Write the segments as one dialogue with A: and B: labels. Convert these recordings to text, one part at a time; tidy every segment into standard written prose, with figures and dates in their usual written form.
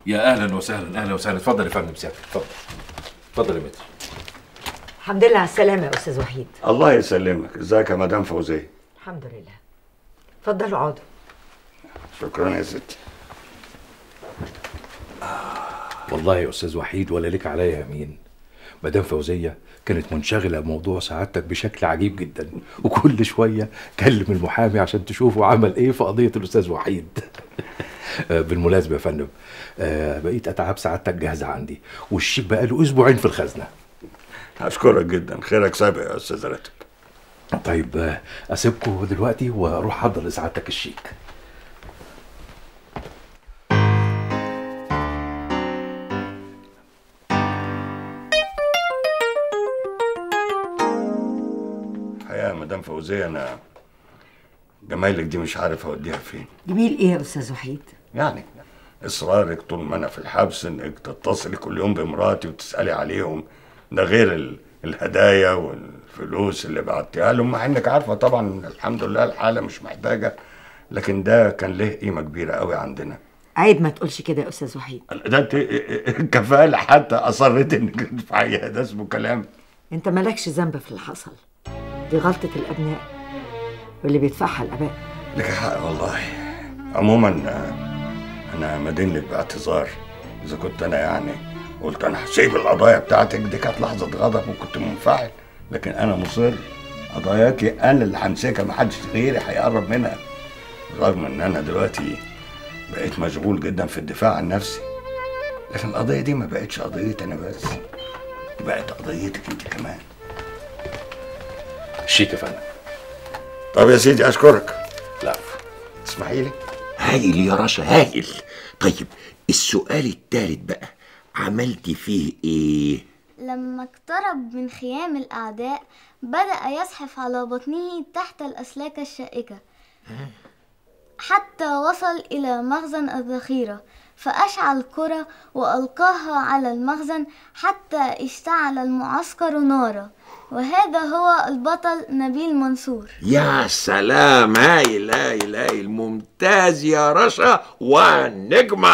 A: يا اهلا وسهلا، اهلا وسهلا. اتفضل يا فندم سيادتك، اتفضل. اتفضل يا متر.
B: الحمد لله على السلامة يا أستاذ وحيد.
C: الله يسلمك. ازيك يا مدام فوزية؟
B: الحمد لله. اتفضلوا اقعدوا.
C: شكرا يا ستي.
A: والله يا استاذ وحيد ولا لك عليا يمين. مدام فوزيه كانت منشغله بموضوع سعادتك بشكل عجيب جدا، وكل شويه كلم المحامي عشان تشوفوا عمل ايه في قضيه الاستاذ وحيد. بالمناسبه يا فندم، بقيت اتعاب سعادتك جاهزه عندي، والشيك بقاله اسبوعين في الخزنه.
C: اشكرك جدا، خيرك سابق يا استاذ راتب.
A: طيب اسيبكم دلوقتي واروح احضر لسعادتك الشيك.
C: الحقيقه يا مدام فوزيه انا جمايلك دي مش عارف اوديها فين.
B: جميل ايه يا أستاذ وحيد؟
C: يعني اصرارك طول ما انا في الحبس انك تتصلي كل يوم بمراتي وتسالي عليهم، ده غير الهدايا والفلوس اللي بعتيها لهم، مع انك عارفه طبعا الحمد لله الحاله مش محتاجه، لكن ده كان له قيمه كبيره قوي عندنا.
B: عيب ما تقولش كده يا أستاذ وحيد.
C: ده انت كفاله حتى اصريت انك تدفعيها، ده اسمه كلام.
B: انت مالكش ذنب في اللي حصل، دي غلطة الأبناء واللي بيدفعها الآباء.
C: لك حق والله. عموما انا مدين لك باعتذار، اذا كنت انا يعني قلت انا هسيب القضايا بتاعتك، دي كانت لحظه غضب وكنت منفعل، لكن انا مصر قضاياكي انا اللي همسكها، محدش غيري هيقرب منها، رغم ان انا دلوقتي بقيت مشغول جدا في الدفاع عن نفسي، لكن القضيه دي ما بقتش قضيتي انا بس، دي بقت قضيتك انت كمان.
A: الشيك يا فندم.
C: طب يا سيدي اشكرك.
A: لا
C: اسمحي لي.
D: هايل يا رشا هايل. طيب السؤال التالت بقى، عملتي فيه ايه؟
E: لما اقترب من خيام الأعداء بدأ يزحف على بطنه تحت الأسلاك الشائكة حتى وصل إلى مخزن الذخيرة، فأشعل كرة وألقاها على المخزن حتى اشتعل المعسكر نارا. وهذا هو البطل نبيل منصور.
D: يا سلام، هايل هايل هايل، ممتاز يا رشا ونجمة.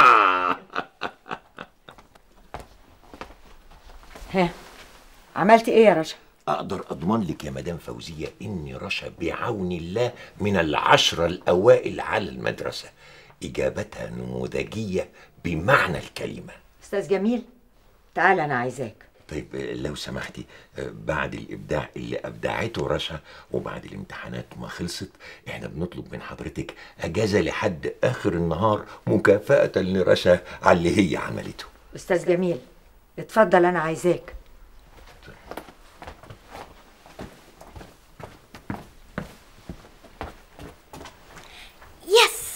B: ها، عملت ايه يا رشا؟
D: أقدر أضمن لك يا مدام فوزية إن رشا بعون الله من العشرة الأوائل على المدرسة، إجابتها نموذجية بمعنى الكلمة.
B: أستاذ جميل، تعال أنا عايزاك.
D: طيب لو سمحتي، بعد الإبداع اللي أبدعته رشا وبعد الامتحانات ما خلصت، إحنا بنطلب من حضرتك أجازة لحد آخر النهار مكافأة لرشا على اللي هي عملته.
B: أستاذ جميل اتفضل، أنا عايزاك.
E: يس.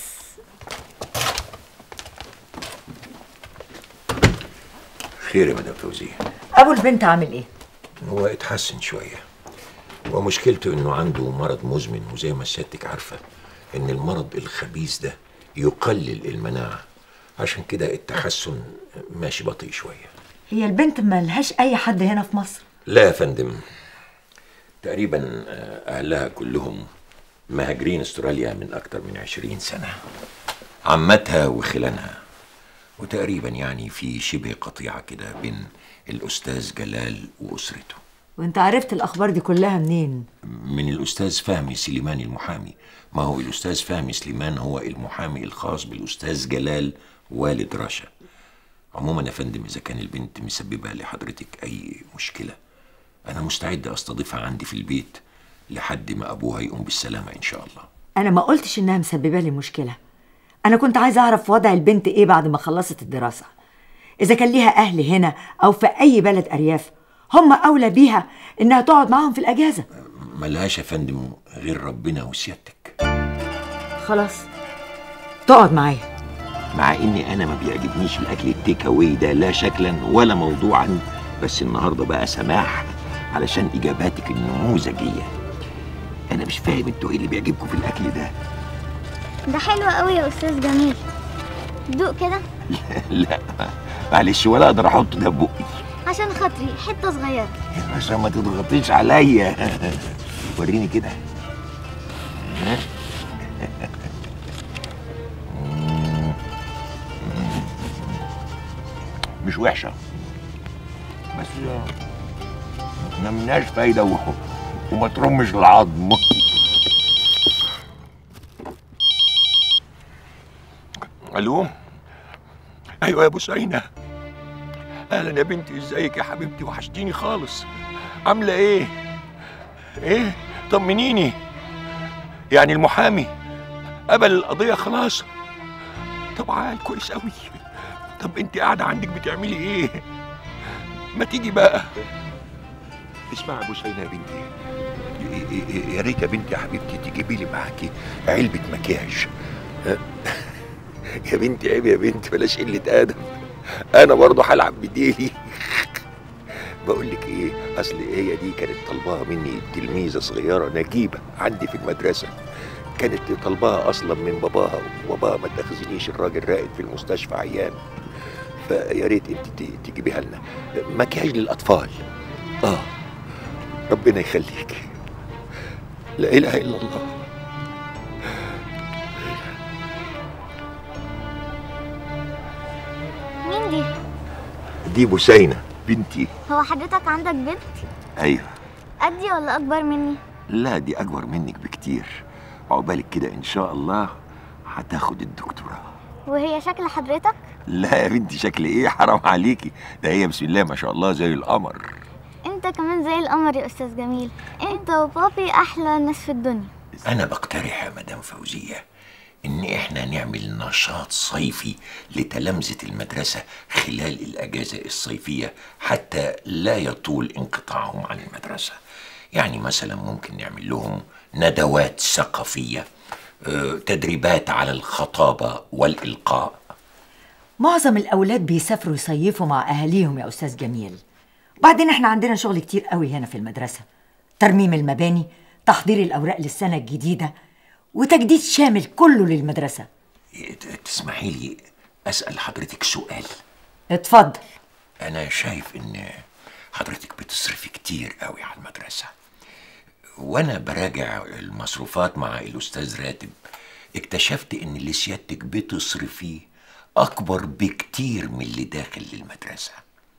D: خير يا مدام فوزية؟
B: أبو البنت عامل ايه؟
D: هو اتحسن شوية، ومشكلته إنه عنده مرض مزمن، وزي ما سيادتك عارفة إن المرض الخبيث ده يقلل المناعة، عشان كده التحسن ماشي بطيء شوية.
B: هي البنت مالهاش أي حد هنا في مصر؟
D: لا يا فندم، تقريبا أهلها كلهم مهاجرين استراليا من أكتر من 20 سنة، عمتها وخلانها، وتقريبا يعني في شبه قطيعة كده بين الأستاذ جلال وأسرته.
B: وانت عرفت الأخبار دي كلها منين؟
D: من الأستاذ فهمي سليمان المحامي. ما هو الأستاذ فهمي سليمان هو المحامي الخاص بالأستاذ جلال والد رشا. عموما يا فندم، إذا كان البنت مسببة لحضرتك أي مشكلة، أنا مستعد أستضيفها عندي في البيت لحد ما أبوها يقوم بالسلامة إن شاء الله.
B: أنا ما قلتش إنها مسببة لي مشكلة، أنا كنت عايزة أعرف وضع البنت إيه بعد ما خلصت الدراسة. إذا كان ليها أهل هنا أو في أي بلد أرياف، هم أولى بيها إنها تقعد معاهم في الأجازة.
D: ملهاش يا فندم غير ربنا وسيادتك.
B: خلاص تقعد معايا.
D: مع إني أنا ما بيعجبنيش الأكل التيك أواي ده لا شكلا ولا موضوعا، بس النهارده بقى سماح علشان إجاباتك النموذجية. أنا مش فاهم انتوا إيه اللي بيعجبكم في الأكل ده؟
E: ده حلو قوي يا أستاذ جميل، دوق كده.
D: لا معلش، ولا أقدر أحط ده بقي
E: عشان خاطري حتة صغيرة.
D: عشان ما تضغطيش عليا. وريني كده. مش وحشه، بس ما مناش فايده وما ترمش العظم. الو، ايوه يا بوسينة. اهلا يا بنتي، ازيك يا حبيبتي؟ وحشتيني خالص. عامله ايه؟ ايه؟ طمنيني. يعني المحامي قبل القضيه خلاص؟ طب عال كويس قوي. طب انت قاعده عندك بتعملي ايه؟ ما تيجي بقى. اسمعي يا بوسينة يا بنتي، يا ريت يا بنتي يا حبيبتي تجيبي لي معاكي علبه مكياج. يا بنتي عيب يا بنتي، بلاش قله ادب، انا برضه هلعب بديلي. بقول لك ايه، اصل هي دي كانت طالباها مني تلميذه صغيره نجيبه عندي في المدرسه، كانت طالباها اصلا من باباها، وباباها ما تاخذنيش، الراجل راقد في المستشفى عيان، فيا ريت انت تجيبيها لنا مكياج للاطفال. ربنا يخليك. لا اله الا الله.
E: مين دي؟
D: دي بوسينة بنتي.
E: هو حضرتك عندك بنت؟
D: ايوه.
E: قدي ولا اكبر مني؟
D: لا دي اكبر منك بكتير، عقبالك كده ان شاء الله هتاخد الدكتوراه.
E: وهي شكل حضرتك؟
D: لا يا بنتي، شكل ايه؟ حرام عليكي، ده هي بسم الله ما شاء الله زي القمر.
E: انت كمان زي القمر يا استاذ جميل، انت وبابي احلى ناس في الدنيا.
D: انا بقترح يا مدام فوزية ان احنا نعمل نشاط صيفي لتلامذة المدرسة خلال الاجازة الصيفية حتى لا يطول انقطاعهم عن المدرسة. يعني مثلا ممكن نعمل لهم ندوات ثقافية، تدريبات على الخطابة والإلقاء.
B: معظم الأولاد بيسافروا يصيفوا مع أهاليهم يا أستاذ جميل. وبعدين احنا عندنا شغل كتير قوي هنا في المدرسة، ترميم المباني، تحضير الأوراق للسنة الجديدة، وتجديد شامل كله للمدرسة.
D: تسمحي لي أسأل حضرتك سؤال؟
B: اتفضل.
D: أنا شايف إن حضرتك بتصرفي كتير قوي على المدرسة، وأنا براجع المصروفات مع الأستاذ راتب اكتشفت إن اللي سيادتك بتصرفيه أكبر بكتير من اللي داخل للمدرسة.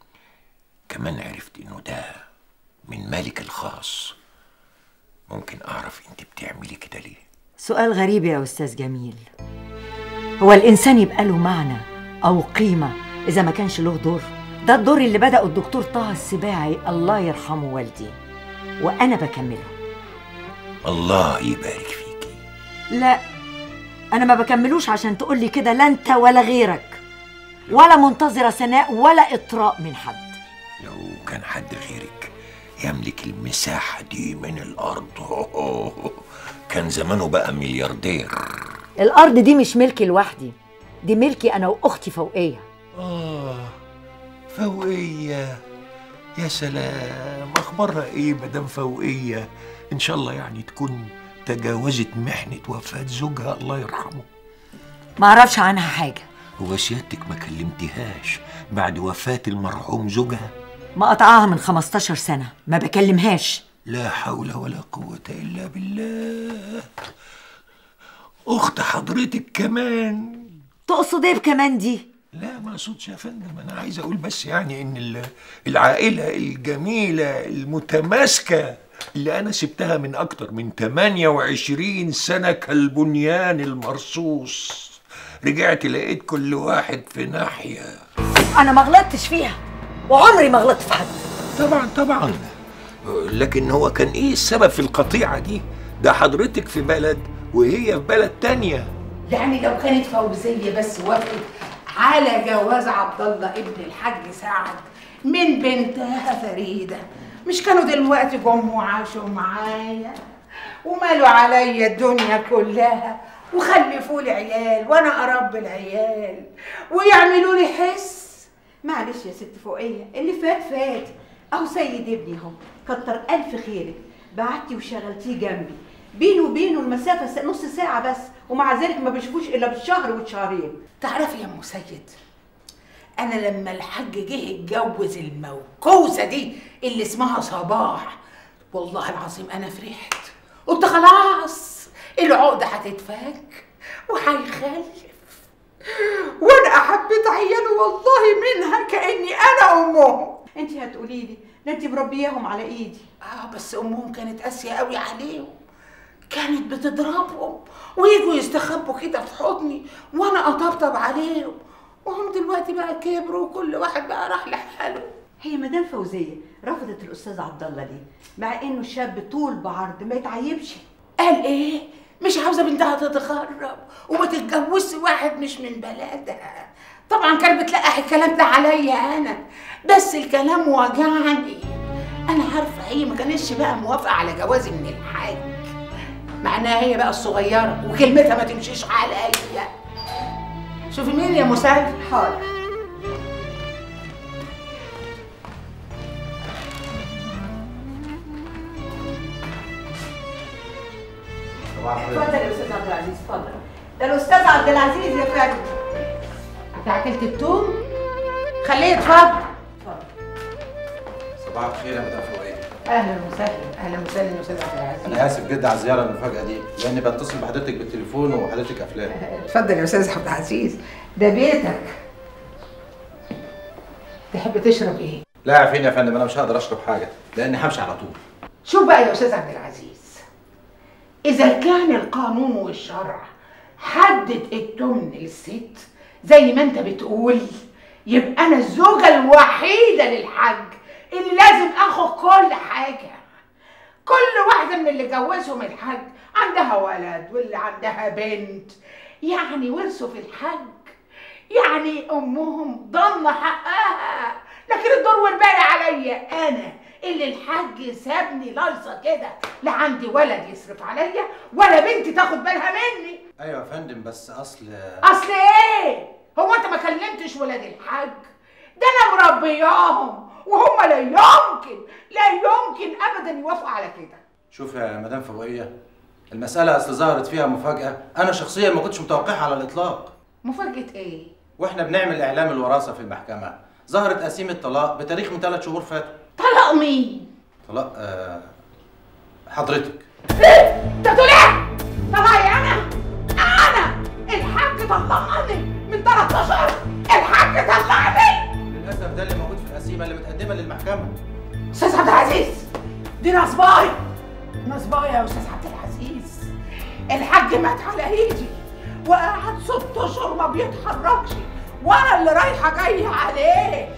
D: كمان عرفت إنه ده من مالك الخاص. ممكن أعرف أنت بتعملي كده ليه؟
B: سؤال غريب يا أستاذ جميل. هو الإنسان يبقى له معنى أو قيمة إذا ما كانش له دور؟ ده الدور اللي بدأه الدكتور طه السباعي الله يرحمه والدي، وأنا بكمله.
D: الله يبارك فيكي.
B: لا، أنا ما بكملوش عشان تقولي كده، لا أنت ولا غيرك، ولا منتظرة ثناء ولا إطراء من حد.
D: لو كان حد غيرك يملك المساحة دي من الأرض كان زمانه بقى ملياردير.
B: الأرض دي مش ملكي لوحدي، دي ملكي أنا وأختي فوقية.
D: فوقية، يا سلام. أخبارها إيه مدام فوقية؟ إن شاء الله يعني تكون تجاوزت محنة وفاة زوجها الله يرحمه.
B: معرفش عنها حاجة.
D: هو سيادتك ما كلمتهاش بعد وفاة المرحوم زوجها؟
B: ما قطعها من 15 سنة، ما بكلمهاش.
D: لا حول ولا قوة إلا بالله. أخت حضرتك كمان؟
B: تقصد إيه بكمان دي؟
D: لا ما أقصدش يا فندم، أنا عايز أقول بس يعني إن العائلة الجميلة المتماسكة اللي أنا سبتها من أكتر من 28 سنة كالبنيان المرصوص، رجعت لقيت كل واحد في ناحية.
B: أنا ما غلطتش فيها، وعمري ما غلطت في حد.
D: طبعا، لكن هو كان إيه السبب في القطيعة دي؟ ده حضرتك في بلد وهي في بلد تانية.
F: يعني لو كانت فوزية بس وافقت على جواز عبد الله ابن الحاج سعد من بنتها فريدة، مش كانوا دلوقتي جم وعاشوا معايا ومالوا عليا الدنيا كلها وخلفوا لي عيال وانا اربي العيال ويعملوا لي حس.
G: معلش يا ست فوقية، اللي فات فات، اهو سيد ابني اهو، كتر الف خيرك، بعتي وشغلتيه جنبي، بينه وبينه المسافة نص ساعة بس، ومع ذلك ما بشوفوش الا بالشهر والشهرين.
F: تعرفي يا ام سيد، انا لما الحاج جه اتجوز الموكوسه دي اللي اسمها صباح، والله العظيم انا فرحت، قلت خلاص العقده هتتفك وهيخلف، وانا احب حبيت عياله والله منها كاني انا امهم.
G: انت هتقولي لي ده انت مربياهم على ايدي.
F: بس امهم كانت قاسيه قوي عليهم، كانت بتضربهم ويجوا يستخبوا كده في حضني وانا اطبطب عليهم، وهم دلوقتي بقى كبروا وكل واحد بقى راح لحاله.
G: هي مدام فوزيه رفضت الاستاذ عبد الله ليه؟ مع انه شاب طول بعرض ما يتعيبش.
F: قال ايه؟ مش عاوزه بنتها تتغرب وما تتجوزش واحد مش من بلدها. طبعا كانت بتلقح الكلام ده عليا انا، بس الكلام وجعني. انا عارفه هي ما كانتش بقى موافقه على جوازي من الحاج، مع انها هي بقى الصغيره وكلمتها ما تمشيش عليا. شوفي مين يا مساعد.
G: حاضر. اتفضل يا استاذ عبد العزيز، اتفضل. ده الاستاذ عبد العزيز يا فندم.
F: انت اكلت التوم؟ خليه يتفضل.
H: صباح الخير يا مدام فوقيه.
F: اهلا وسهلا، اهلا وسهلا يا استاذ عبد العزيز.
H: انا اسف جدا على الزياره المفاجاه دي، لاني بتصل بحضرتك بالتليفون وحضرتك افلام.
F: اتفضل يا استاذ عبد العزيز، ده بيتك. تحب تشرب ايه؟
H: لا عارفين يا فندم، انا مش هقدر اشرب حاجه لاني همشي على طول.
F: شوف بقى يا استاذ عبد العزيز، اذا كان القانون والشرع حدد التمن للست زي ما انت بتقول، يبقى انا الزوجه الوحيده للحاج اللي لازم اخد كل حاجه. كل واحده من اللي جوزهم الحاج عندها ولد واللي عندها بنت، يعني ورثوا في الحاج، يعني امهم ضمن حقها، لكن الدور والباقي عليا انا اللي الحاج سابني لايصه كده، لا عندي ولد يصرف عليا ولا بنتي تاخد بالها مني.
H: ايوه يا فندم، بس اصل
F: ايه؟ هو انت ما كلمتش ولاد الحاج؟ ده انا مربياهم وهم لا يمكن ابدا يوافقوا على كده.
H: شوف يا مدام فوقيه، المساله اصل ظهرت فيها مفاجاه انا شخصيا ما كنتش متوقعها على الاطلاق.
F: مفاجاه ايه؟
H: واحنا بنعمل اعلام الوراثه في المحكمه ظهرت قسيمه طلاق بتاريخ من 3 شهور فاتوا.
F: طلاق مين؟
H: طلاق حضرتك.
F: ايه؟ انت بتقول ايه؟ طلعي انا الحاج طلعني من 3 اشهر. الحاج طلعني.
H: للاسف ده اللي موجود في القسيمه اللي متقدمه للمحكمه.
F: استاذ عبد العزيز، دي نصبايا يا استاذ عبد العزيز. الحاج مات على ايدي وقعد 6 اشهر ما بيتحركش، وانا اللي رايحه جايه عليه.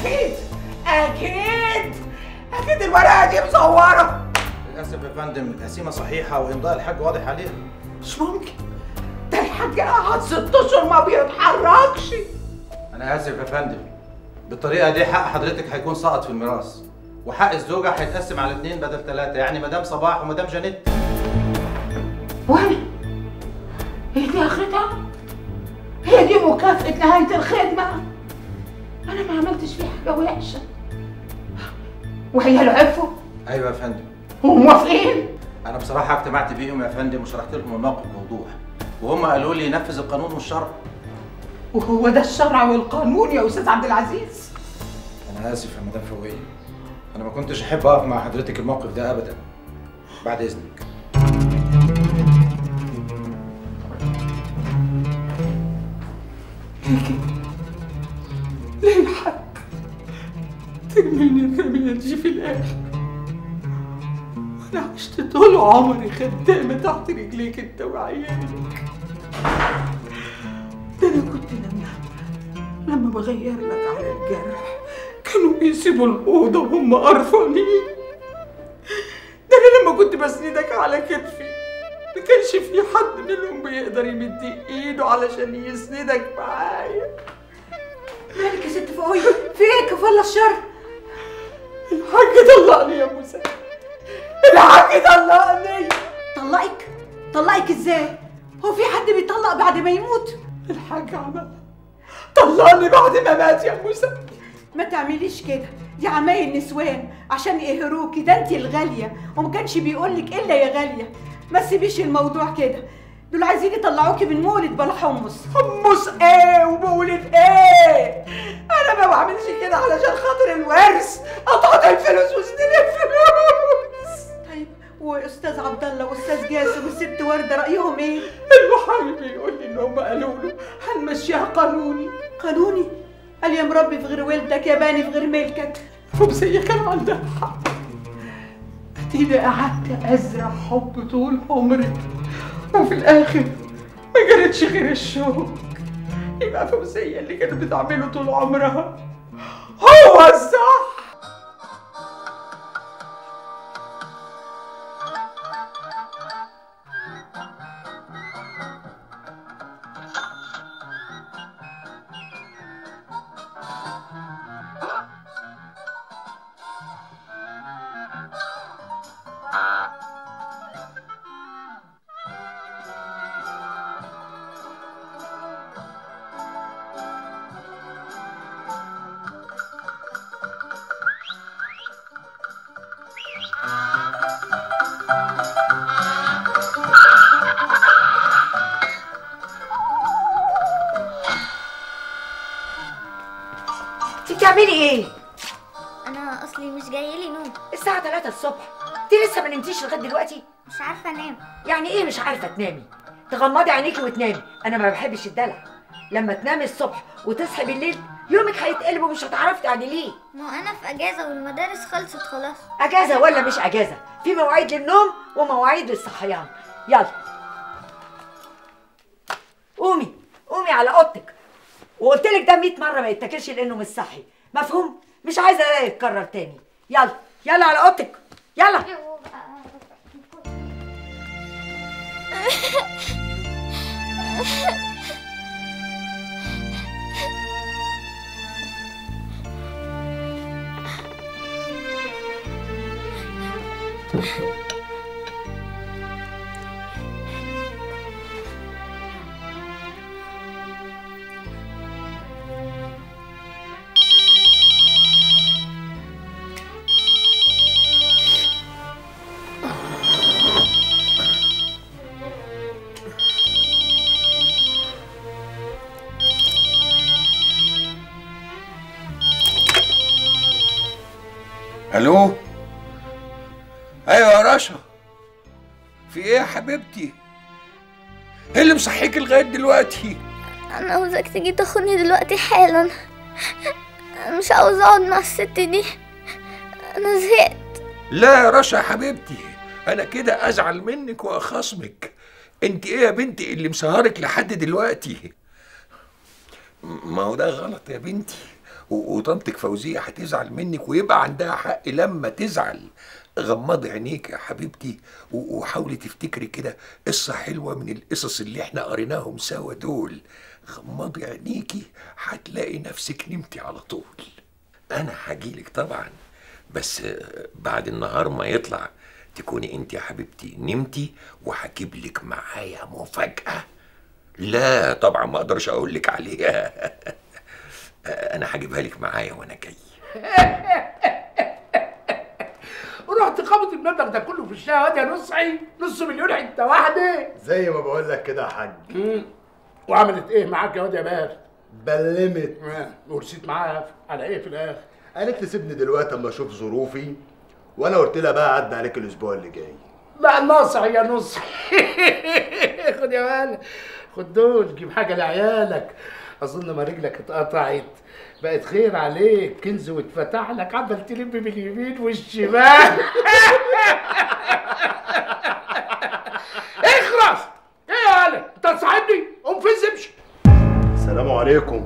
F: اكيد الورقه دي مزوره.
H: للاسف يا فندم القسيمه صحيحه وامضاء الحاج واضح عليها.
F: مش ممكن، ده الحاج قعد 6 اشهر ما بيتحركش.
H: انا اسف يا فندم، بالطريقه دي حق حضرتك هيكون سقط في الميراث، وحق الزوجه هيتقسم على 2 بدل 3، يعني مدام صباح ومدام جانيت.
F: وانا هي دي اخرتها؟ هي دي مكافأة نهاية الخدمة؟ أنا ما عملتش فيه حاجة وحشة، وهي اللي عرفوا؟
H: ايوه يا فندم.
F: وموافقين؟
H: انا بصراحه اجتمعت بيهم يا فندم وشرحت لهم الموقف بوضوح، وهم قالوا لي نفذ القانون والشرع.
F: وهو ده الشرع والقانون يا أستاذ عبد العزيز؟
H: انا اسف يا مدام فوقيه، انا ما كنتش احب اقف مع حضرتك الموقف ده ابدا. بعد اذنك.
F: ليه الحق ترميني الرمية دي في الآخر؟ وأنا عشت طول عمري خدامة تحت رجليك أنت وعيالك. ده أنا كنت لما بغير لك على الجرح كانوا بيسيبوا الأوضة وهم قرفانين. ده أنا لما كنت بسندك على كتفي ما كانش في حد منهم بيقدر يمد إيده علشان يسندك معايا.
G: مالك يا ست فوقيه؟ في ايه كفى الله الشر؟
F: الحاج طلقني يا موسى، الحاج طلقني.
G: طلقك ازاي؟ هو في حد بيطلق بعد ما يموت؟
F: الحاج عمل طلقني بعد ما مات يا موسى.
G: ما تعمليش كده، دي عمايل نسوان عشان يقهروكي، ده انت الغاليه وما كانش بيقولك الا يا غاليه. ما تسيبيش الموضوع كده، دول عايزين يطلعوكي من مولد بلا حمص.
F: حمص ايه ومولد ايه؟ انا ما بعملش كده علشان خاطر الورث، قطعت الفلوس وسنين الفلوس.
G: طيب واستاذ عبد الله واستاذ جاسم والست ورده رايهم ايه؟
F: محامي بيقول لي ان هم قالوا له هنمشيها قانوني.
G: قانوني؟ قال يا مربي في غير ولدك يا باني في غير ملكك.
F: فوزية كان عندها حق. اديني قعدت ازرع حب طول عمري وفي الاخر ما جرتش غير الشوك. يبقى فوزية اللي كانت بتعمله طول عمرها هو الصح.
B: بتعملي ايه؟
E: انا اصلي مش جايلي نوم.
B: الساعة 3 الصبح، انت لسه ما نمتيش لغاية دلوقتي؟
E: مش عارفه انام.
B: يعني ايه مش عارفة تنامي؟ تغمضي عينيكي وتنامي، انا ما بحبش الدلع. لما تنامي الصبح وتصحي بالليل يومك هيتقلب ومش هتعرفي تعمليه.
E: ما انا في اجازه والمدارس خلصت خلاص.
B: اجازة ولا مش اجازة؟ في مواعيد للنوم ومواعيد للصحيان. يلا قومي قومي على اوضتك، وقلت لك ده 100 مرة ما يتاكلش لانه مش صحي، مفهوم؟ مش عايزة ده يتكرر تاني. يلا يلا على اوضتك يلا.
C: الو. ايوه يا رشا، في ايه يا حبيبتي؟ ايه اللي مصحيك لغايه دلوقتي؟
E: انا عاوزك تيجي تاخدني دلوقتي حالا. انا مش عاوز اقعد مع الست دي، انا زهقت.
C: لا يا رشا يا حبيبتي، انا كده ازعل منك واخصمك. انت ايه يا بنتي اللي مسهرك لحد دلوقتي؟ ما هو ده غلط يا بنتي، وطنطك فوزية هتزعل منك ويبقى عندها حق لما تزعل. غمضي عينيك يا حبيبتي وحاولي تفتكري كده قصة حلوة من القصص اللي احنا قريناهم سوا دول. غمضي عينيكي هتلاقي نفسك نمتي على طول. انا هجيلك طبعا، بس بعد النهار ما يطلع تكوني انت يا حبيبتي نمتي، وهجيب لك معايا مفاجأة. لا طبعا ما اقدرش اقول لك عليها. انا هجيبها لك معايا وانا جاي.
A: ورحت خبط المبلغ ده كله في الشهوات يا نصحي، نص مليون حته واحده.
I: زي ما بقول لك كده يا حاج.
A: وعملت ايه معاك يا واد يا بار؟
I: بلمت.
A: ورسيت معاها على ايه في الاخر؟
I: قالت لي سيبني دلوقتي اما اشوف ظروفي، وانا قلت لها بقى عدى عليك الاسبوع اللي جاي.
A: لا ناصح يا نصحي. خد يا ولد، خد دول، جيب حاجه لعيالك. اظن ما رجلك اتقطعت بقت خير عليك، كنز واتفتح لك، عمال تلم باليمين والشمال. اخرس. ايه يا ولد انت تصاحبني؟ قوم فز امشي.
I: السلام عليكم.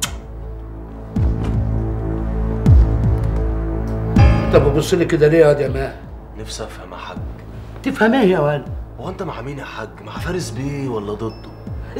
A: انت بتبص لي كده ليه يا واد يا ماهر؟
J: نفسي افهم يا حاج.
A: تفهم ايه يا ولد؟
J: هو انت مع مين يا حاج؟ مع فارس بيه ولا ضده؟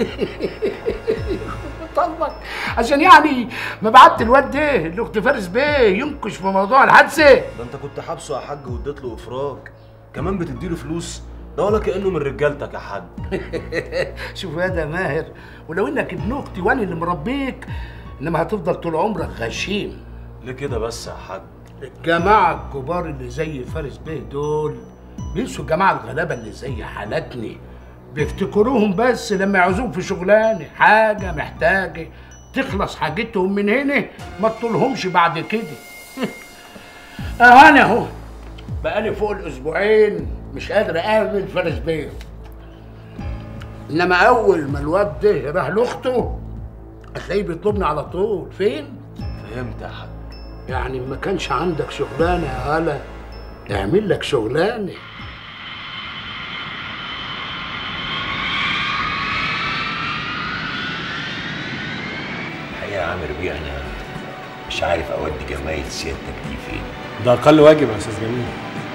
A: طلبك عشان يعني ما بعت الواد ده لاخت فارس بيه ينكش في موضوع الحادثه.
J: ده انت كنت حابسه يا حاج واديت له افراج، كمان بتديله فلوس؟ ده ولا كانه من رجالتك يا حاج.
A: شوف يا ده ماهر، ولو انك ابن اختي وانا اللي مربيك، انما هتفضل طول عمرك غشيم.
J: ليه كده بس يا حاج؟
A: الجماعه الكبار اللي زي فارس بيه دول بينسوا الجماعه الغلابه اللي زي حالتني، بيفتكروهم بس لما يعوزوهم في شغلانه حاجه محتاجه تخلص حاجتهم من هنا، ما تطولهمش بعد كده. انا اهو بقالي فوق الاسبوعين مش قادر اقابل فارس بيه.
K: انما اول ما الواد ده راح لاخته هتلاقيه بيطلبني على طول. فين؟
J: فهمت يا حاج.
K: يعني ما كانش عندك شغلانه يا هلا اعمل لك شغلانه.
D: الحقيقه يا عامر بيه انا مش عارف اودي جمايل سيادتك دي فين.
L: ده اقل واجب يا استاذ جميل.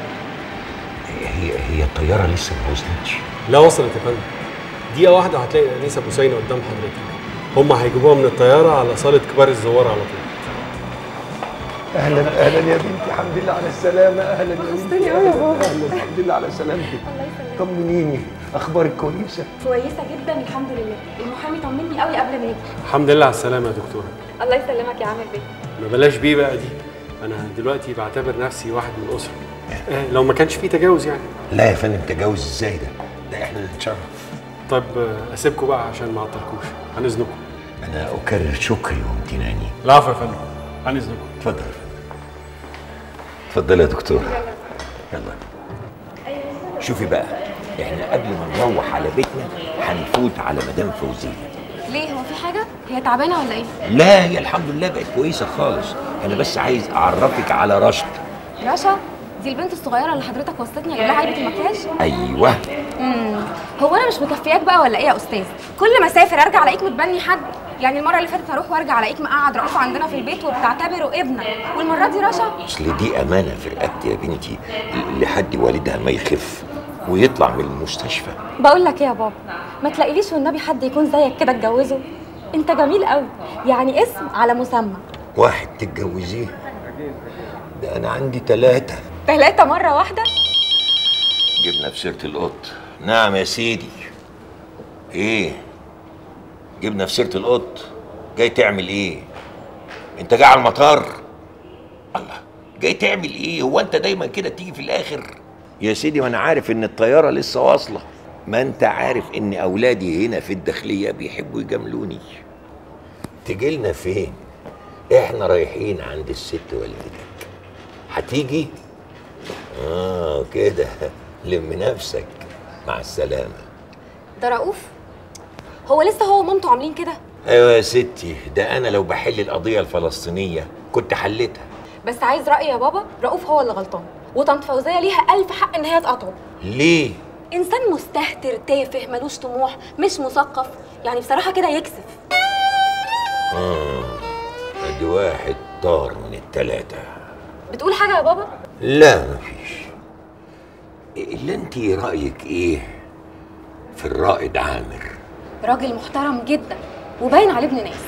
D: هي الطياره لسه ما وصلتش؟
L: لا وصلت يا فندم. دقيقه واحده وهتلاقي الانسه بوسينه قدام حضرتك. هم هيجيبوها من الطياره على صاله كبار الزوار على طول.
M: اهلا اهلا يا بنتي، الحمد لله على السلامه. اهلا يا بنتي. اهلا الحمد لله على سلامتك.
N: الله يسلمك.
M: طمنيني، اخبارك كويسه؟
N: كويسه جدا الحمد لله. المحامي طمني قوي قبل ما يجي.
L: الحمد لله على السلامه يا دكتوره.
N: الله يسلمك يا عامر بيه.
L: ما بلاش بيه بقى دي. انا دلوقتي بعتبر نفسي واحد من الاسره. لو ما كانش فيه تجاوز يعني.
D: لا يا فندم، تجاوز ازاي ده؟ ده احنا نتشرف.
L: طيب اسيبكم بقى عشان ما اعطلكوش. عن اذنكم.
D: انا اكرر شكري وامتناني.
L: العفو يا فندم. عن اذنكم.
D: اتفضل يا فندم. اتفضلي يا دكتور. يلا. شوفي بقى، احنا قبل ما نروح على بيتنا هنفوت على مدام فوزيه.
N: ليه هو في حاجه؟ هي تعبانه ولا ايه؟
D: لا هي الحمد لله بقت كويسه خالص. انا بس عايز اعرفك على رشد.
N: رشا؟ دي البنت الصغيره اللي حضرتك وصيتني اجيب لها علبه المكياج؟
D: ايوه.
N: هو انا مش مكفياك بقى ولا ايه يا استاذ؟ كل ما اسافر ارجع الاقيك متبني حد. يعني المره اللي فاتت هروح وارجع الاقيك مقعد رؤوف عندنا في البيت وبتعتبره ابنك، والمره دي رشا.
D: اصل دي امانه في رقبتي يا بنتي لحد والدها ما يخف ويطلع من المستشفى.
N: بقول لك ايه يا بابا، ما تلاقيليش والنبي حد يكون زيك كده اتجوزه. انت جميل قوي، يعني اسم على مسمى.
D: واحد تتجوزيه؟ ده انا عندي 3.
N: 3 مرة واحدة؟
D: جبنا في سيرة القط. نعم يا سيدي. ايه؟ جبنا في سيرة القط. جاي تعمل ايه؟ انت جاي على المطار؟ الله، جاي تعمل ايه؟ هو انت دايما كده تيجي في الاخر؟ يا سيدي وانا عارف ان الطيارة لسه واصلة. ما انت عارف ان اولادي هنا في الداخلية بيحبوا يجاملوني. تجيلنا فين؟ احنا رايحين عند الست والدتك. هتيجي؟ كده لم نفسك. مع السلامة.
N: ده رؤوف؟ هو لسه هو ومامته عاملين كده؟
D: ايوه يا ستي، ده انا لو بحل القضية الفلسطينية كنت حلتها.
N: بس عايز رأيي يا بابا، رؤوف هو اللي غلطان، وطنط فوزية ليها 1000 حق ان هي تقاطعه.
D: ليه؟
N: انسان مستهتر تافه ملوش طموح مش مثقف، يعني بصراحة كده يكسف.
D: ادي واحد طار من ال3.
N: بتقول حاجة يا بابا؟
D: لا مفيش. اللي انت رأيك ايه في الرائد عامر؟
N: راجل محترم جدا وباين عليه ابن ناس.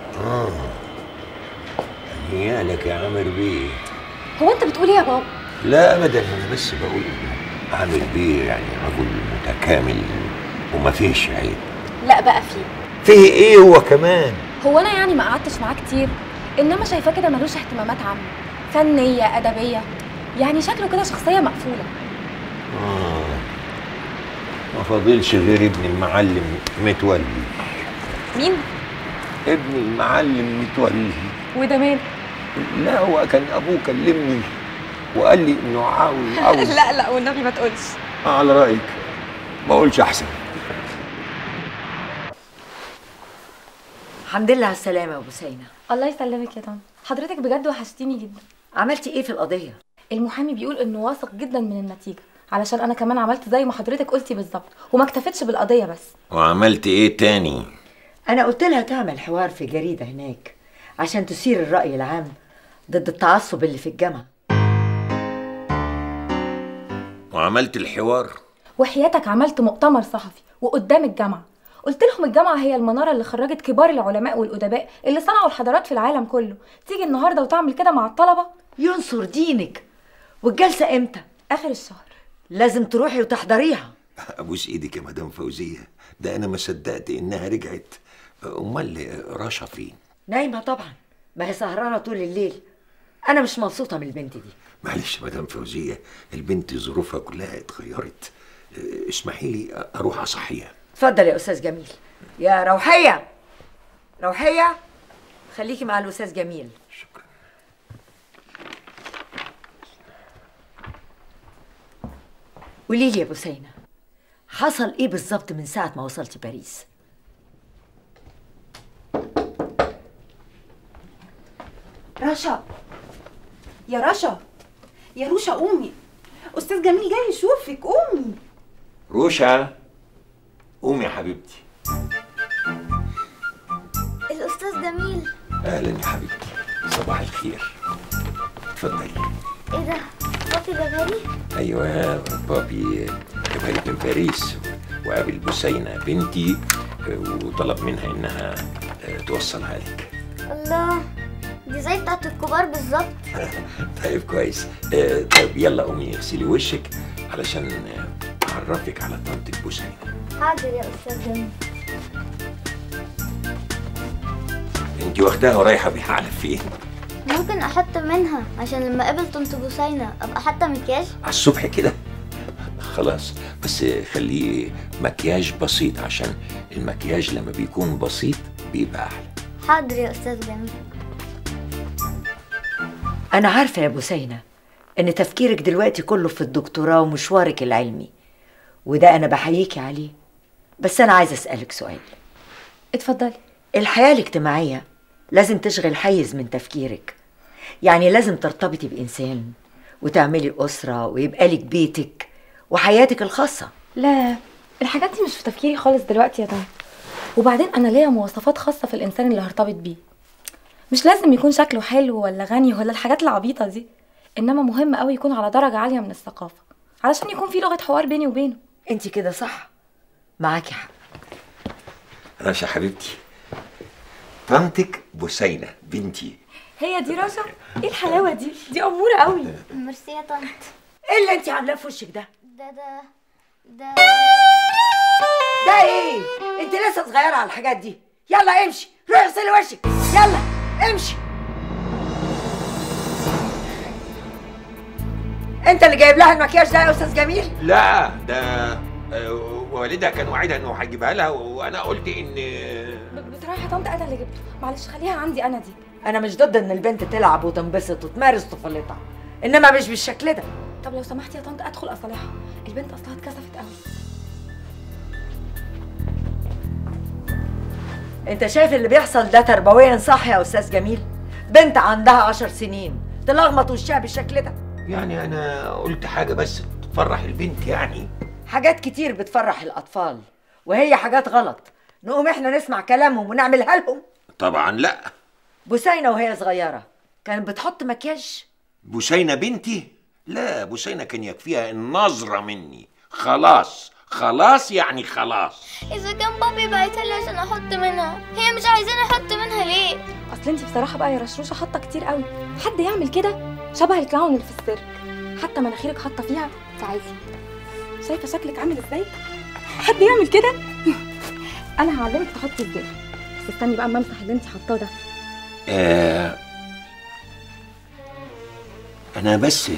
D: نيالك يا عامر بيه.
N: هو انت بتقول ايه يا بابا؟
D: لا ابدا، انا بس بقول عامر بيه يعني رجل متكامل وما فيش عيب.
N: لا بقى فيه
D: ايه هو كمان؟
N: هو انا يعني ما قعدتش معاه كتير، انما شايفاه كده ملوش اهتمامات عامه فنيه ادبيه، يعني شكله كده شخصيه مقفوله.
D: ما فاضلش غير ابن المعلم متولي.
N: مين؟
D: ابن المعلم متولي.
N: وده مين؟
D: لا هو كان ابوه كلمني وقال لي انه عاوز
N: لا والنبي ما تقولش.
D: على رايك ما اقولش احسن.
B: الحمد لله على السلامه يا بوسينه.
N: الله يسلمك يا طنط، حضرتك بجد وحشتيني جدا.
B: عملتي ايه في القضيه؟
N: المحامي بيقول انه واثق جدا من النتيجه، علشان انا كمان عملت زي ما حضرتك قلتي بالظبط، وما اكتفيتش بالقضيه بس.
D: وعملت ايه تاني؟
B: انا قلت لها تعمل حوار في جريده هناك عشان تثير الراي العام ضد التعصب اللي في الجامعه.
D: وعملت الحوار؟
N: وحياتك عملت مؤتمر صحفي وقدام الجامعه، قلت لهم الجامعه هي المناره اللي خرجت كبار العلماء والادباء اللي صنعوا الحضارات في العالم كله. تيجي النهارده وتعمل كده مع الطلبه؟
B: ينصر دينك. والجلسه امتى؟
N: اخر الشهر.
B: لازم تروحي وتحضريها.
D: ابوس ايدك يا مدام فوزيه، ده انا ما صدقت انها رجعت. امال رشا فين؟
B: نايمه طبعا، ما هي سهرانه طول الليل. انا مش مبسوطه من البنت دي.
D: معلش مدام فوزيه، البنت ظروفها كلها اتغيرت. اسمحي لي اروح اصحيها.
B: اتفضل يا استاذ جميل. يا روحيه، روحيه خليكي مع الاستاذ جميل.
D: شكرا.
B: قولي لي يا بوسينه، حصل ايه بالظبط من ساعة ما وصلتي باريس؟
G: رشا، يا رشا، يا روشا قومي، استاذ جميل جاي يشوفك، قومي.
D: روشا قومي يا حبيبتي.
E: الأستاذ جميل.
D: اهلا يا حبيبتي، صباح الخير. اتفضلي.
E: ايه ده؟ بابي جابالي؟
D: ايوه بابي جابالي من باريس وقابل بوسينة بنتي وطلب منها انها توصلها لك.
E: الله، دي زي بتاعت الكبار بالظبط.
D: طيب كويس. طيب يلا قومي اغسلي وشك علشان اعرفك على طنط بوسينة.
E: حاضر يا استاذ جميل.
D: انت واخداها ورايحه بيها على فين؟
E: ممكن احط منها عشان لما اقابل طنط بوسينة ابقى حاطه مكياج؟
D: على الصبح كده؟ خلاص، بس خليه مكياج بسيط عشان المكياج لما بيكون بسيط بيبقى احلى.
E: حاضر يا استاذ جميل.
B: أنا عارفة يا بوسينة إن تفكيرك دلوقتي كله في الدكتوراه ومشوارك العلمي، وده أنا بحييكي عليه. بس أنا عايزة أسألك سؤال.
N: اتفضلي.
B: الحياة الاجتماعية لازم تشغل حيز من تفكيرك، يعني لازم ترتبطي بإنسان وتعملي أسرة ويبقى لك بيتك وحياتك الخاصة.
N: لا، الحاجات دي مش في تفكيري خالص دلوقتي يا طنط. وبعدين أنا ليا مواصفات خاصة في الإنسان اللي هرتبط بيه. مش لازم يكون شكله حلو ولا غني ولا الحاجات العبيطة دي، إنما مهم قوي يكون على درجة عالية من الثقافة علشان يكون في لغة حوار بيني وبينه.
B: انت كده صح، معاكي حق.
D: رشا حبيبتي، طنطك بوسينة بنتي.
N: هي دي رشا؟ ايه الحلاوة دي؟ دي أمورة قوي.
E: ميرسي يا طنط.
B: ايه اللي انت عاملاه في وشك ده؟
E: ده
B: ايه؟ انت لسه صغيرة على الحاجات دي. يلا امشي، روحي اغسلي وشك، يلا امشي. انت اللي جايب لها المكياج ده يا استاذ جميل؟
D: لا، ده والدها كان وعدها انه هيجيبها لها وانا قلت ان
N: بصراحة يا طنط انا اللي جبته، معلش خليها عندي انا دي.
B: انا مش ضد ان البنت تلعب وتنبسط وتمارس طفولتها، انما مش بالشكل ده.
N: طب لو سمحتي يا طنط ادخل اصالحها، البنت اصلها اتكسفت قوي.
B: انت شايف اللي بيحصل ده تربويا صح يا استاذ جميل؟ بنت عندها 10 سنين تلخبط وشها بالشكل ده.
D: يعني انا قلت حاجه بس تفرح البنت. يعني
B: حاجات كتير بتفرح الاطفال وهي حاجات غلط، نقوم احنا نسمع كلامهم ونعملها لهم؟
D: طبعا لا.
B: بوسينة وهي صغيره كانت بتحط مكياج؟
D: بوسينة بنتي؟ لا، بوسينة كان يكفيها النظره مني. خلاص يعني خلاص.
E: اذا كان بابي بعتها لي عشان احط منها، هي مش عايزاني احط منها ليه؟
N: اصل انت بصراحه بقى يا رشروشه حاطه كتير قوي. حد يعمل كده؟ شبه الكلاون اللي في السيرك، حتى مناخيرك حاطه فيها تعالي. شايفه شكلك عامل ازاي؟ حد يعمل كده؟ انا هعلمك تحطي ازاي، بس استني بقى اما امسح اللي انت حاطاه ده.
D: انا بس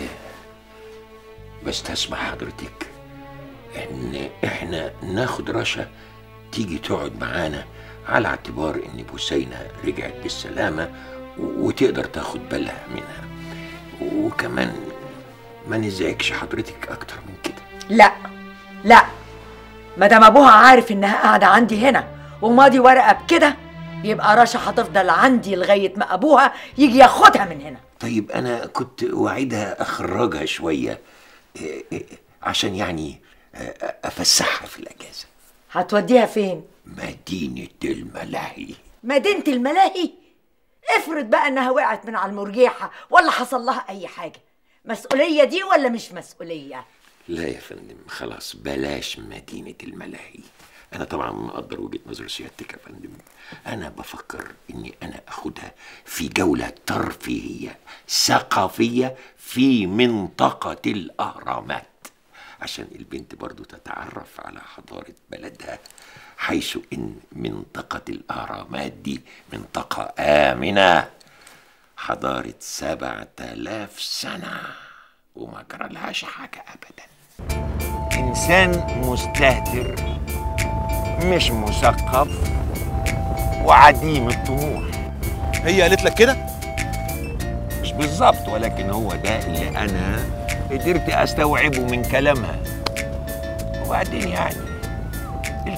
D: تسمح حضرتك ان احنا ناخد رشا تيجي تقعد معانا على اعتبار ان بوسينة رجعت بالسلامة وتقدر تاخد بالها منها، وكمان ما نزعجش حضرتك اكتر من كده.
B: لا، مادام ابوها عارف انها قاعدة عندي هنا وماضي ورقة بكده، يبقى رشا هتفضل عندي لغاية ما ابوها يجي ياخدها من هنا.
D: طيب انا كنت وعدها اخرجها شوية عشان يعني افسحها في الاجازة.
B: هتوديها فين؟
D: مدينة الملاهي.
B: مدينة الملاهي؟ افرض بقى انها وقعت من على المرجيحة ولا حصل لها اي حاجة، مسؤولية دي ولا مش مسؤولية؟
D: لا يا فندم، خلاص بلاش مدينة الملاهي. أنا طبعا مقدر وجهة نظر سيادتك يا فندم. أنا بفكر إني أنا أخدها في جولة ترفيهية ثقافية في منطقة الأهرامات، عشان البنت برضو تتعرف على حضارة بلدها، حيث إن منطقة الأهرامات دي منطقة آمنة، حضارة 7000 سنة وما جرى لهاش حاجة أبدا. إنسان مستهتر مش مثقف وعديم الطموح.
J: هي قالت لك كده؟
D: مش بالظبط، ولكن هو ده اللي أنا قدرت أستوعبه من كلامها. وبعدين يعني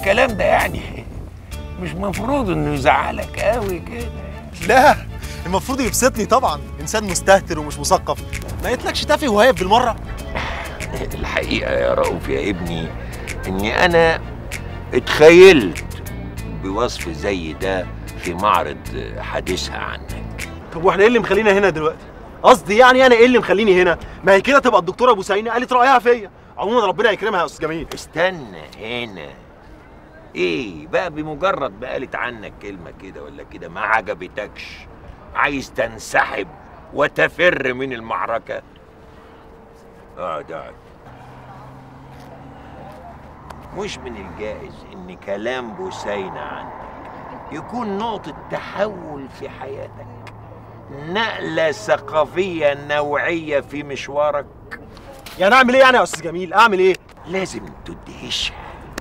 D: الكلام ده يعني مش مفروض انه يزعلك قوي كده.
L: لا المفروض يبسطني طبعا، انسان مستهتر ومش مثقف ما يتلكش تافه وهايف بالمره.
D: الحقيقه يا رؤوف يا ابني اني انا اتخيلت بوصف زي ده في معرض حديثها عنك.
L: طب واحنا ايه اللي مخلينا هنا دلوقتي؟ قصدي يعني انا ايه اللي مخليني هنا؟ ما هي كده تبقى الدكتوره بوسينه قالت رايها فيا. عموما ربنا يكرمها يا استاذ جميل.
D: استنى هنا، ايه بقى بمجرد ما قالت عنك كلمه كده ولا كده ما عجبتكش عايز تنسحب وتفر من المعركه؟ اقعد. مش من الجائز ان كلام بوسينه عنك يكون نقطه تحول في حياتك، نقله ثقافيه نوعيه في مشوارك.
L: يعني اعمل ايه يعني يا استاذ جميل؟ اعمل ايه؟
D: لازم تدهشها،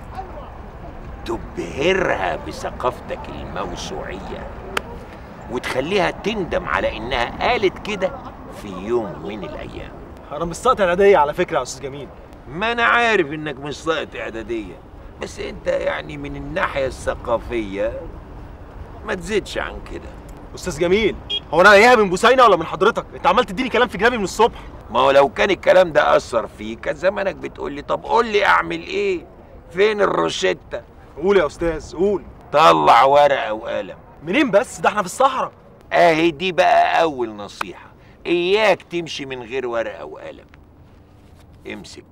D: تبهرها بثقافتك الموسوعيه وتخليها تندم على انها قالت كده في يوم من الايام.
L: انا مش ساقط اعداديه على فكره يا استاذ جميل.
D: ما انا عارف انك مش ساقط اعداديه، بس انت يعني من الناحيه الثقافيه ما تزيدش عن كده.
L: استاذ جميل هو انا اياها من بوسينه ولا من حضرتك؟ انت عمال تديني كلام في جنابي من الصبح.
D: ما هو لو كان الكلام ده اثر فيك كان زمانك بتقول لي طب قول لي اعمل ايه؟ فين الروشته؟
L: قول يا استاذ قول.
D: طلع ورقه وقلم.
L: منين بس؟ ده احنا في الصحراء.
D: اهي دي بقى اول نصيحه، اياك تمشي من غير ورقه وقلم. امسك.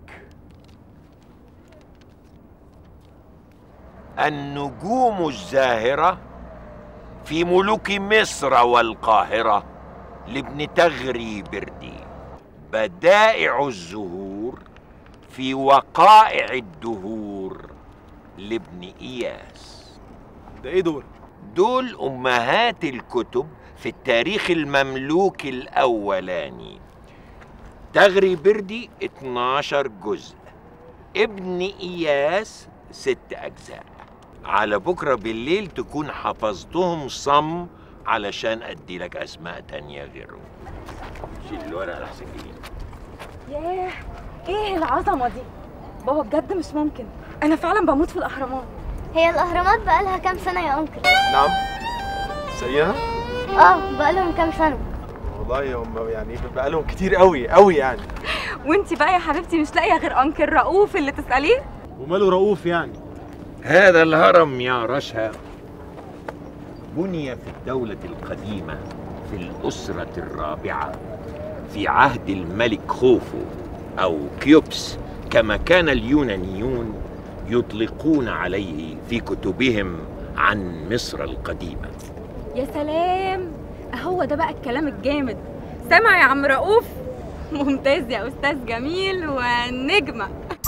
D: النجوم الزاهره في ملوك مصر والقاهره لابن تغري بردي، بدائع الزهور في وقائع الدهور لابن إياس.
L: ده ايه دول؟
D: دول أمهات الكتب في التاريخ المملوكي الأولاني. تغري بردي 12 جزء، ابن إياس 6 أجزاء. على بكرة بالليل تكون حفظتهم صم علشان أدي لك أسماء تانية غيرهم. شيل الورقة لحسن جديد.
N: ياه ايه العظمه دي؟ بابا بجد مش ممكن، انا فعلا بموت في الاهرامات.
E: هي الاهرامات بقالها كام سنه يا انكل؟
L: نعم زيها؟
E: بقالهم كام سنه.
L: والله هم يعني بقالهم كتير قوي قوي يعني.
N: وانتي بقى يا حبيبتي مش لاقيه غير انكل رؤوف اللي تساليه؟
L: وماله رؤوف يعني؟
D: هذا الهرم يا رشا بني في الدولة القديمة في الأسرة الرابعة في عهد الملك خوفو أو كيوبس كما كان اليونانيون يطلقون عليه في كتبهم عن مصر القديمة.
N: يا سلام، هو ده بقى الكلام الجامد. سامع يا عم رؤوف؟ ممتاز يا أستاذ جميل ونجمة.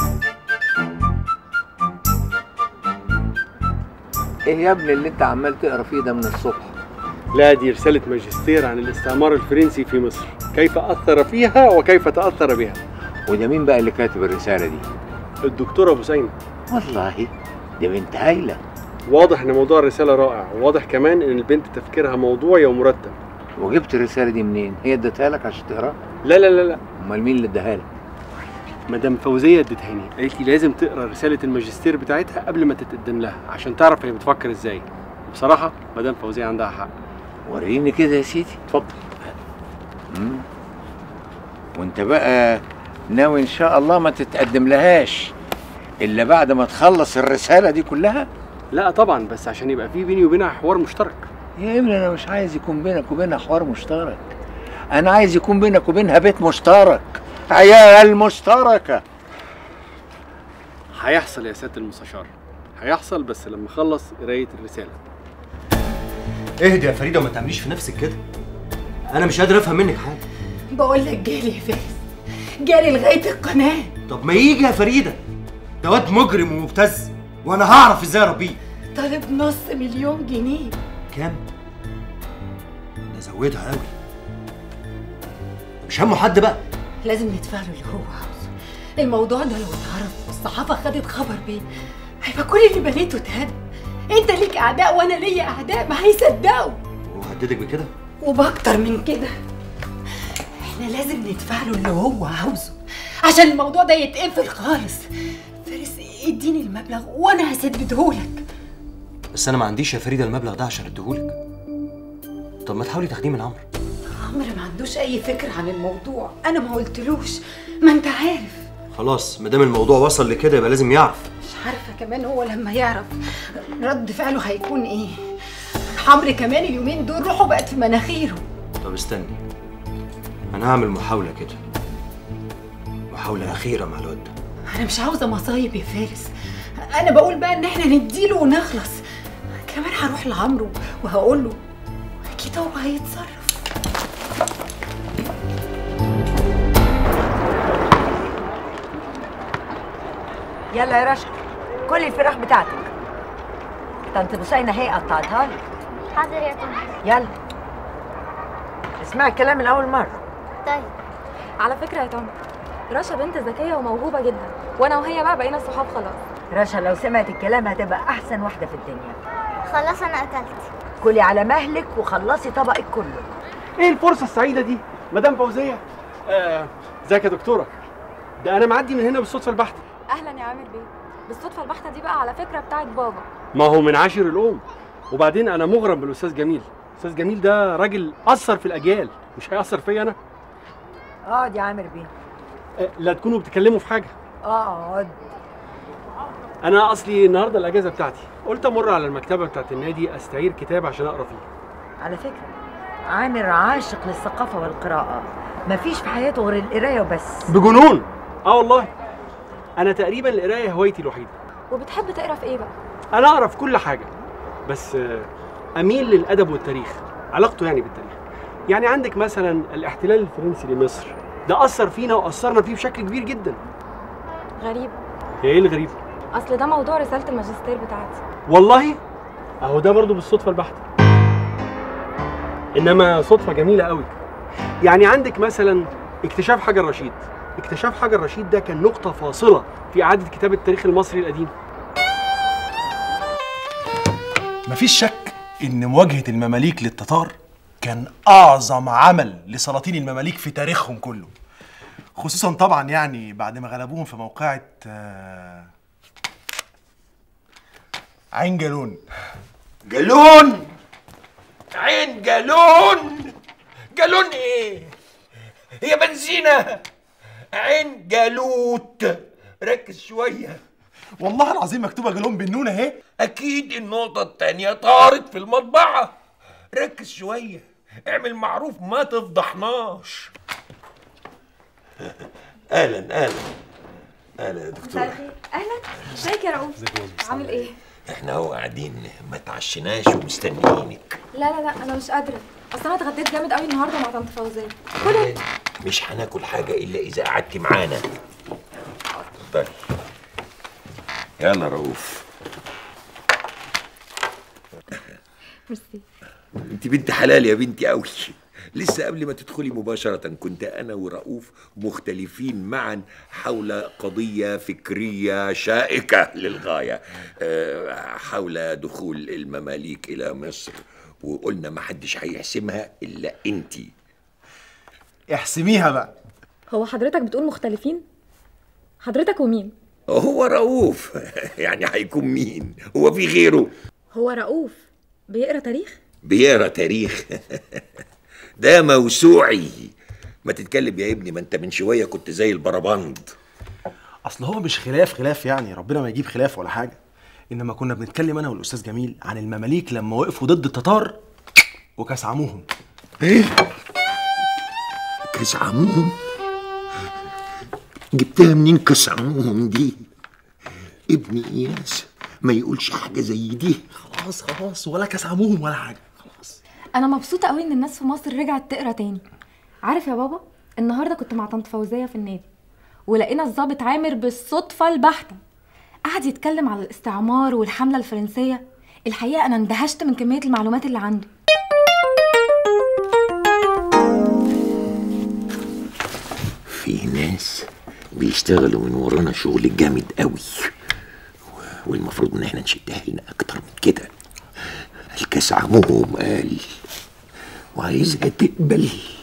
O: ايه يا ابني اللي انت عمال تقرا فيه ده من الصبح؟
L: لا دي رسالة ماجستير عن الاستعمار الفرنسي في مصر، كيف أثر فيها وكيف تأثر بها.
O: وده مين بقى اللي كاتب الرسالة دي؟
L: الدكتورة بوسينه.
O: والله دي بنت هايلة.
L: واضح ان موضوع الرسالة رائع، وواضح كمان ان البنت تفكيرها موضوعي ومرتب.
O: وجبت الرسالة دي منين؟ هي ادتها لك عشان تقراها؟
L: لا لا لا لا.
O: امال مين اللي اداها لك؟
L: مدام فوزية ادتهاني، قالت لي لازم تقرا رسالة الماجستير بتاعتها قبل ما تتقدم لها عشان تعرف هي بتفكر ازاي. بصراحة مدام فوزية عندها حق.
O: وريني كده يا سيدي.
L: اتفضل.
O: وانت بقى ناوي ان شاء الله ما تتقدم لهاش الا بعد ما تخلص الرسالة دي كلها؟
L: لا طبعا، بس عشان يبقى في بيني وبينها حوار مشترك.
O: يا ابني انا مش عايز يكون بينك وبينها حوار مشترك، انا عايز يكون بينك وبينها بيت مشترك، عيال مشتركة.
L: هيحصل يا سيادة المستشار، هيحصل بس لما اخلص قراية الرسالة.
J: اهدي يا فريدة وما تعمليش في نفسك كده، انا مش قادر افهم منك حاجة.
F: بقول لك جالي يا فارس، جالي لغاية القناة.
J: طب ما يجي يا فريدة، ده واد مجرم ومبتز وانا هعرف ازاي اربيه.
F: طالب $500,000 جنيه.
J: كام؟ ده زودها قوي. مش همه حد بقى.
F: لازم ندفع له اللي هو عاوزه. الموضوع ده لو اتعرف والصحافة خدت خبر بيه هيبقى كل اللي بنيته اتهد. انت ليك اعداء وانا ليا اعداء، ما هيصدقوا.
J: وهددك بكده؟
F: وباكتر من كده. احنا لازم ندفع له اللي هو عاوزه عشان الموضوع ده يتقفل خالص.
P: فارس اديني المبلغ وانا هسددهولك.
J: بس انا ما عنديش يا فريده المبلغ ده عشان اديهولك. طب ما تحاولي تاخديه من عمرو.
P: عمرو ما عندوش اي فكره عن الموضوع، انا ما قلتلوش، ما انت عارف.
J: خلاص ما دام الموضوع وصل لكده يبقى لازم يعرف.
P: مش عارفه كمان هو لما يعرف رد فعله هيكون ايه. عمرو كمان اليومين دول روحه بقت في مناخيره.
J: طب استني، انا هعمل محاوله كده، محاوله اخيره مع الواد ده.
P: انا مش عاوزه مصايب يا فارس، انا بقول بقى ان احنا نديله ونخلص. كمان هروح لعمرو وهقول له، اكيد هو هيتصرف.
B: يلا يا رشا كل الفراخ بتاعتك. طنط بوسينة هي قطعتها لك.
E: حاضر يا طنط.
B: يلا اسمعي الكلام من اول مره.
N: طيب. على فكره يا طنط، رشا بنت ذكيه وموهوبه جدا، وانا وهي بقى بقينا صحاب خلاص.
B: رشا لو سمعت الكلام هتبقى احسن واحده في الدنيا.
E: خلاص انا اكلت.
B: كلي على مهلك وخلصي طبقك كله.
L: ايه الفرصه السعيده دي مدام فوزيه؟ ازيك يا دكتوره؟ ده انا معدي من هنا بالصدفه البحته.
N: اهلا يا عامر بيه. بالصدفه البحته دي بقى على فكره بتاعت بابا.
L: ما هو من عاشر الام. وبعدين انا مغرم بالاستاذ جميل. الاستاذ جميل ده راجل اثر في الاجيال، مش هيأثر فيا انا.
B: اقعد يا عامر بيه.
L: لا تكونوا بتتكلموا في حاجه.
B: اقعد.
L: انا اصلي النهارده الاجازه بتاعتي، قلت امر على المكتبه بتاعت النادي استعير كتاب عشان اقرا فيه.
B: على فكره عامر عاشق للثقافه والقراءه، مفيش في حياته غير القرايه وبس.
L: بجنون. والله انا تقريبا القرايه هوايتي الوحيده.
N: وبتحب تقرا في ايه بقى؟
L: انا اقرا في كل حاجه، بس اميل للادب والتاريخ، علاقته يعني بالتاريخ. يعني عندك مثلا الاحتلال الفرنسي لمصر، ده اثر فينا واثرنا فيه بشكل كبير جدا.
N: غريب.
L: هي ايه الغريب؟
N: اصل ده موضوع رساله الماجستير بتاعتي.
L: والله اهو ده برضو بالصدفه البحته، انما صدفه جميله قوي. يعني عندك مثلا اكتشاف حجر رشيد. اكتشاف حجر رشيد ده كان نقطه فاصله في اعاده كتابه التاريخ المصري القديم.
J: مفيش شك ان مواجهه المماليك للتتار كان اعظم عمل لسلاطين المماليك في تاريخهم كله، خصوصا طبعا يعني بعد ما غلبوهم في موقعة عين جالون.
D: جالون؟ عين جالون؟ جالون ايه؟ هي بنزينة. عين جالوت. ركز شوية.
J: والله العظيم مكتوبة جالون بالنون اهي.
D: أكيد النقطة التانية طارت في المطبعة. ركز شوية، اعمل معروف ما تفضحناش. أهلا أهلا أهلا يا دكتور.
N: اهلا. ازيك يا رؤوف؟ عامل ايه؟
D: احنا اهو قاعدين ما تعشناش ومستنيينك.
N: لا انا مش قادره، اصل انا اتغديت جامد قوي النهارده مع طنط فوزيه. كل
D: مش هناكل حاجه الا اذا قعدتي معانا. اتفضلي. يلا رؤوف.
N: ميرسي.
D: انت بنت حلال يا بنتي قوي. لسه قبل ما تدخلي مباشرة كنت أنا ورؤوف مختلفين معا حول قضية فكرية شائكة للغاية، حول دخول المماليك إلى مصر، وقلنا ما حدش هيحسمها إلا أنتي.
J: احسميها بقى.
N: هو حضرتك بتقول مختلفين؟ حضرتك ومين؟
D: هو رؤوف. يعني هيكون مين؟ هو في غيره؟
N: هو رؤوف بيقرا تاريخ؟
D: بيقرا تاريخ؟ ده موسوعي. ما تتكلم يا ابني، ما انت من شويه كنت زي البربند.
J: اصل هو مش خلاف يعني، ربنا ما يجيب خلاف ولا حاجه، انما كنا بنتكلم انا والاستاذ جميل عن المماليك لما وقفوا ضد التتار وكسعموهم.
D: ايه؟ كسعموهم؟ جبتها منين كسعموهم دي؟ ابني اياس ما يقولش حاجه زي دي.
J: خلاص ولا كسعموهم ولا حاجه.
N: انا مبسوطه قوي ان الناس في مصر رجعت تقرا تاني. عارف يا بابا، النهارده كنت مع طنط فوزيه في النادي، ولقينا الضابط عامر بالصدفه البحته قعد يتكلم على الاستعمار والحمله الفرنسيه. الحقيقه انا اندهشت من كميه المعلومات اللي عنده.
D: في ناس بيشتغلوا من ورانا شغل جامد قوي، والمفروض ان احنا نشدها لنا اكتر من كده. الكاس عموهم قال وعايزها تقبل